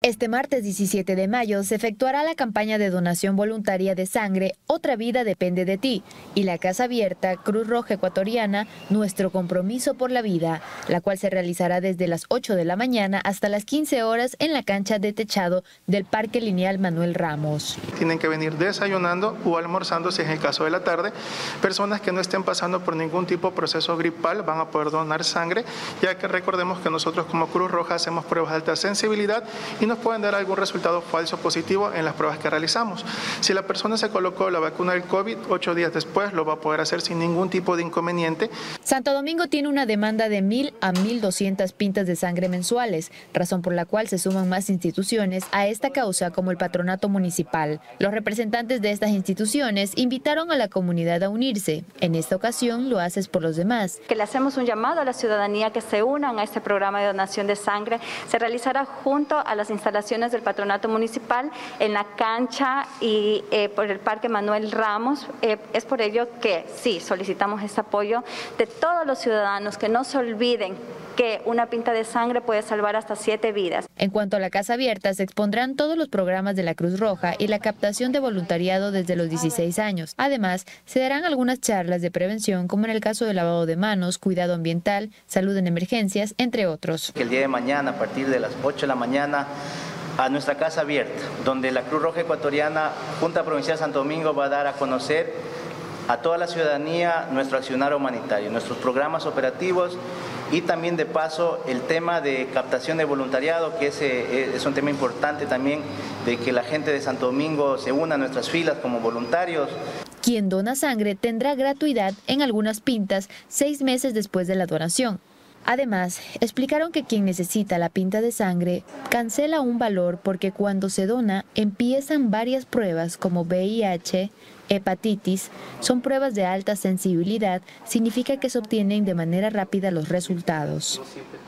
Este martes 17 de mayo se efectuará la campaña de donación voluntaria de sangre Otra vida depende de ti y la Casa Abierta Cruz Roja Ecuatoriana Nuestro compromiso por la vida, la cual se realizará desde las 8 de la mañana hasta las 15 horas en la cancha de techado del Parque Lineal Manuel Ramos. Tienen que venir desayunando o almorzando si es el caso de la tarde. Personas que no estén pasando por ningún tipo de proceso gripal van a poder donar sangre, ya que recordemos que nosotros como Cruz Roja hacemos pruebas de alta sensibilidad y nos pueden dar algún resultado falso positivo en las pruebas que realizamos. Si la persona se colocó la vacuna del COVID, 8 días después lo va a poder hacer sin ningún tipo de inconveniente. Santo Domingo tiene una demanda de 1.000 a 1.200 pintas de sangre mensuales, razón por la cual se suman más instituciones a esta causa como el Patronato Municipal. Los representantes de estas instituciones invitaron a la comunidad a unirse. En esta ocasión lo haces por los demás. Que le hacemos un llamado a la ciudadanía que se unan a este programa de donación de sangre. Se realizará junto a las instalaciones del Patronato Municipal en la cancha y por el Parque Manuel Ramos. Es por ello que sí, solicitamos este apoyo de todos los ciudadanos, que no se olviden que una pinta de sangre puede salvar hasta 7 vidas. En cuanto a la Casa Abierta, se expondrán todos los programas de la Cruz Roja y la captación de voluntariado desde los 16 años. Además, se darán algunas charlas de prevención, como en el caso del lavado de manos, cuidado ambiental, salud en emergencias, entre otros. El día de mañana, a partir de las 8 de la mañana, a nuestra Casa Abierta, donde la Cruz Roja Ecuatoriana, Junta Provincial de Santo Domingo, va a dar a conocer a toda la ciudadanía nuestro accionar humanitario, nuestros programas operativos y también de paso el tema de captación de voluntariado, que es un tema importante también, de que la gente de Santo Domingo se una a nuestras filas como voluntarios. Quien dona sangre tendrá gratuidad en algunas pintas 6 meses después de la donación. Además, explicaron que quien necesita la pinta de sangre cancela un valor porque cuando se dona empiezan varias pruebas como VIH, hepatitis. Son pruebas de alta sensibilidad, significa que se obtienen de manera rápida los resultados.